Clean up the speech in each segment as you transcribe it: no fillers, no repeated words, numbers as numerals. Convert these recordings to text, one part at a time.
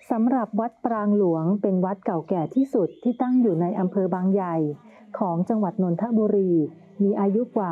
สำหรับวัดปรางหลวงเป็นวัดเก่าแก่ที่สุดที่ตั้งอยู่ในอำเภอบางใหญ่ของจังหวัดนนทบุรีมีอายุกว่า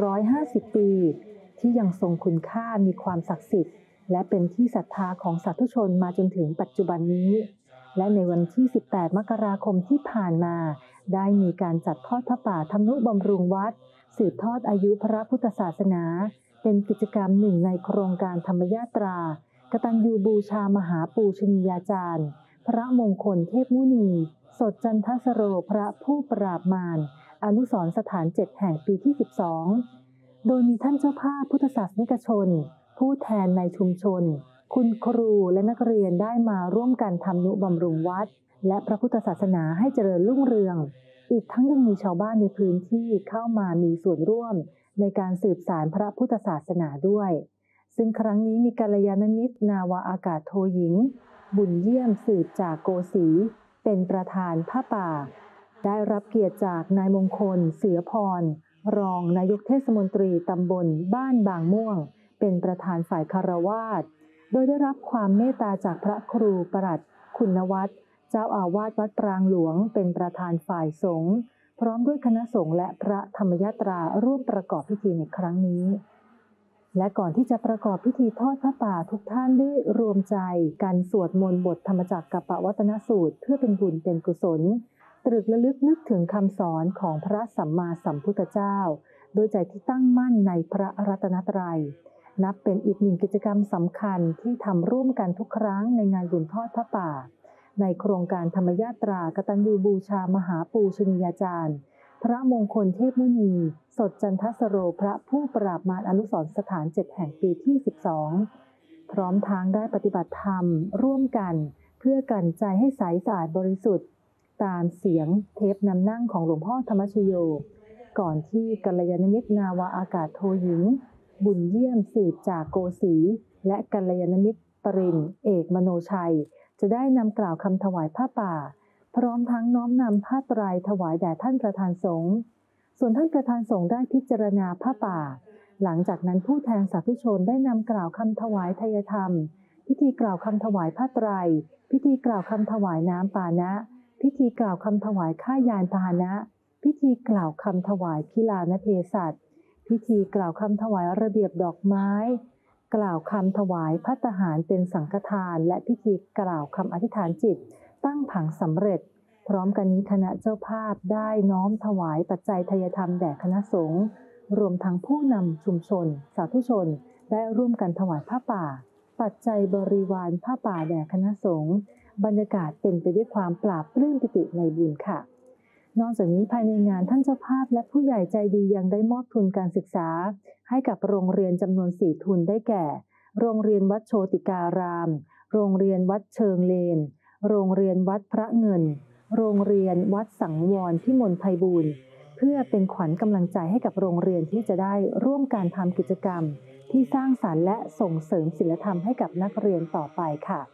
650ปีที่ยังทรงคุณค่ามีความศักดิ์สิทธิ์และเป็นที่ศรัทธาของสาธุชนมาจนถึงปัจจุบันนี้และในวันที่18มกราคมที่ผ่านมาได้มีการจัดทอดพระป่าทำนุบำรุงวัดสืบทอดอายุพระพุทธศาสนาเป็นกิจกรรมหนึ่งในโครงการธรรมยาตรากตัญญูบูชามหาปูชนียาจารย์พระมงคลเทพมุนีสดจันทสโรพระผู้ปราบมารอนุสรณ์สถาน7แห่งปีที่12โดยมีท่านเจ้าภาพพุทธศาสนิกชนผู้แทนในชุมชนคุณครูและนักเรียนได้มาร่วมกันทำนุบำรุงวัดและพระพุทธศาสนาให้เจริญรุ่งเรืองอีกทั้งยังมีชาวบ้านในพื้นที่เข้ามามีส่วนร่วมในการสืบสานพระพุทธศาสนาด้วยซึ่งครั้งนี้มีกัลยาณมิตรนาวาอากาศโทหญิงบุญเยี่ยมสืบจากโกสีเป็นประธานผ้าป่าได้รับเกียรติจากนายมงคลเสือพรรองนายกเทศมนตรีตำบลบ้านบางม่วงเป็นประธานฝ่ายคฤหัสถ์โดยได้รับความเมตตาจากพระครูปรัชคุณวัฒน์เจ้าอาวาสวัดปรางหลวงเป็นประธานฝ่ายสงฆ์พร้อมด้วยคณะสงฆ์และพระธรรมยาตราร่วมประกอบพิธีในครั้งนี้และก่อนที่จะประกอบพิธีทอดพระป่าทุกท่านได้รวมใจกันสวดมนต์บทธรรมจักรกัปปวัตนสูตรเพื่อเป็นบุญเป็นกุศลตรึกระลึกนึกถึงคำสอนของพระสัมมาสัมพุทธเจ้าโดยใจที่ตั้งมั่นในพระรัตนตรัยนับเป็นอีกหนึ่งกิจกรรมสำคัญที่ทำร่วมกันทุกครั้งในงานบุญทอดพระป่าในโครงการธรรมยาตรากตัญญูบูชามหาปูชนียาจารย์พระมงคลเทพมุนีสดจันทสโรพระผู้ปราบมารอนุสรณ์สถาน7แห่งปีที่12พร้อมทางได้ปฏิบัติธรรมร่วมกันเพื่อกันใจให้ใสสะอาดบริสุทธิ์ตามเสียงเทปนำนั่งของหลวงพ่อธรรมชโยก่อนที่กัลยาณมิตรนาวาอากาศโทหญิงบุญเยี่ยมสืบจากโกสีและกัลยาณมิตรปรินเอกมโนชัยจะได้นำกล่าวคำถวายผ้าป่าพร้อมทั้งน้อมนำผ้าไตรถวายแด่ท่านประธานสงฆ์ส่วนท่านประธานสงฆ์ได้พิจารณาผ้าป่าหลังจากนั้นผู้แทนสาธุชนได้นำกล่าวคำถวายทายธรรมพิธีกล่าวคำถวายผ้าไตรพิธีกล่าวคำถวายน้ำปานะพิธีกล่าวคำถวายข้ายานพาหนะพิธีกล่าวคำถวายคิลานเภสัชพิธีกล่าวคำถวายระเบียบดอกไม้กล่าวคำถวายภัตตาหารเป็นสังฆทานและพิธีกล่าวคำอธิษฐานจิตตั้งผังสำเร็จพร้อมกันนี้คณะเจ้าภาพได้น้อมถวายปัจจัยทายธรรมแด่คณะสงฆ์รวมทั้งผู้นำชุมชนสาธุชนได้ร่วมกันถวายผ้าป่าปัจจัยบริวารผ้าป่าแด่คณะสงฆ์บรรยากาศเป็นไปด้วยความปราบปลื้มปิติในบุญค่ะนอกจากนี้ภายในงานท่านเจ้าภาพและผู้ใหญ่ใจดียังได้มอบทุนการศึกษาให้กับโรงเรียนจำนวน4ทุนได้แก่โรงเรียนวัดโชติการามโรงเรียนวัดเชิงเลนโรงเรียนวัดพระเงินโรงเรียนวัดสังวรพิมลไพบูลย์เพื่อเป็นขวัญกำลังใจให้กับโรงเรียนที่จะได้ร่วมการทำกิจกรรมที่สร้างสรรค์และส่งเสริมศีลธรรมให้กับนักเรียนต่อไปค่ะ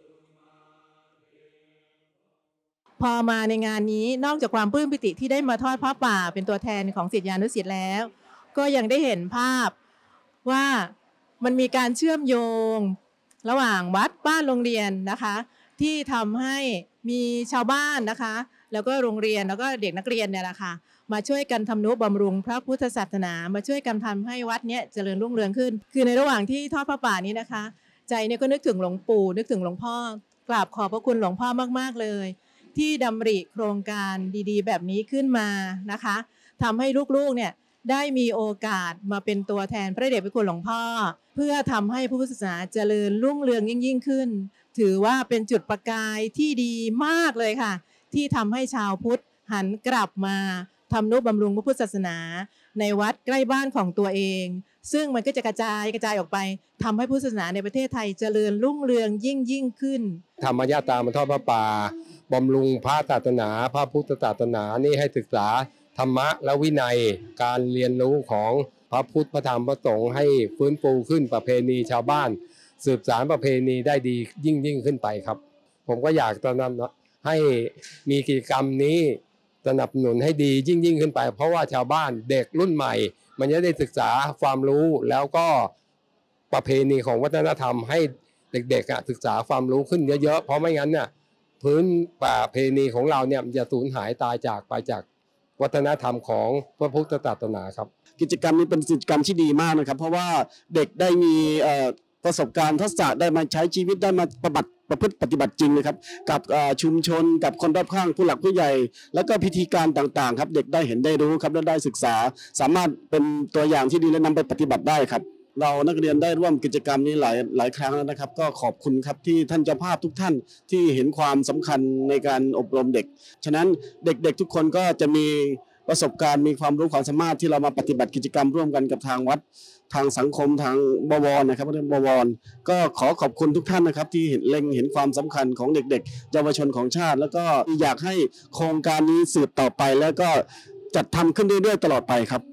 พอมาในงานนี้นอกจากความปลื้มปิติที่ได้มาทอดผ้าป่าเป็นตัวแทนของศิษยานุศิษย์แล้วก็ยังได้เห็นภาพว่ามันมีการเชื่อมโยงระหว่างวัดบ้านโรงเรียนนะคะที่ทำให้มีชาวบ้านนะคะแล้วก็โรงเรียนแล้วก็เด็กนักเรียนเนี่ยแหละค่ะมาช่วยกันทำนุบำรุงพระพุทธศาสนามาช่วยกันทำให้วัดเนี้ยเจริญรุ่งเรืองขึ้นคือในระหว่างที่ทอดผ้าป่านี้นะคะใจเนี่ยก็นึกถึงหลวงปู่นึกถึงหลวงพ่อกราบขอบพระคุณหลวงพ่อมากๆเลยที่ดำริโครงการดีๆแบบนี้ขึ้นมานะคะทำให้ลูกๆเนี่ยได้มีโอกาสมาเป็นตัวแทนพระเดชพระคุณหลวงพ่อเพื่อทำให้พุทธศาสนาเจริญรุ่งเรืองยิ่งขึ้นถือว่าเป็นจุดประกายที่ดีมากเลยค่ะที่ทำให้ชาวพุทธหันกลับมาทำนุบำรุงพระพุทธศาสนาในวัดใกล้บ้านของตัวเองซึ่งมันก็จะกระจายออกไปทำให้พุทธศาสนาในประเทศไทยเจริญรุ่งเรืองยิ่งขึ้นธรรมญาตรามาทอดพระป่าบำรุงพระศาสนาพระพุทธศาสนานี่ให้ศึกษาธรรมะและวินัยการเรียนรู้ของพระพุทธพระธรรมพระสงฆ์ให้ฟื้นฟูขึ้นประเพณีชาวบ้านสืบสานประเพณีได้ดียิ่งขึ้นไปครับผมก็อยากจะนำให้มีกิจกรรมนี้สนับสนุนให้ดียิ่งขึ้นไปเพราะว่าชาวบ้านเด็กรุ่นใหม่มันจะได้ศึกษาความรู้แล้วก็ประเพณีของวัฒนธรรมให้เด็กๆศึกษาความรู้ขึ้นเยอะๆเพราะไม่งั้นเนี่ยพื้นป่าเพณีของเราเนี่ยจะสูญหายตายจากไปจากวัฒนธรรมของพระพุทธศาสนาครับกิจกรรมนี้เป็นกิจกรรมที่ดีมากนะครับเพราะว่าเด็กได้มีประสบการณ์ทักษะได้มาใช้ชีวิตได้มาประพฤติปฏิบัติจริงนะครับกับชุมชนกับคนรอบข้างผู้หลักผู้ใหญ่แล้วก็พิธีการต่างๆครับเด็กได้เห็นได้รู้ครับและได้ศึกษาสามารถเป็นตัวอย่างที่ดีและนำไปปฏิบัติได้ครับเรานักเรียนได้ร่วมกิจกรรมนี้หลายครั้งแล้วนะครับก็ขอบคุณครับที่ท่านเจ้าภาพทุกท่านที่เห็นความสำคัญในการอบรมเด็กฉะนั้นเด็กๆทุกคนก็จะมีประสบการณ์มีความรู้ความสามารถที่เรามาปฏิบัติกิจกรรมร่วมกันกับทางวัดทางสังคมทางบวรนะครับบวรก็ขอขอบคุณทุกท่านนะครับที่เห็นความสำคัญของเด็กๆเยาวชนของชาติแล้วก็อยากให้โครงการนี้สืบต่อไปแล้วก็จัดทำขึ้นเรื่อยๆตลอดไปครับ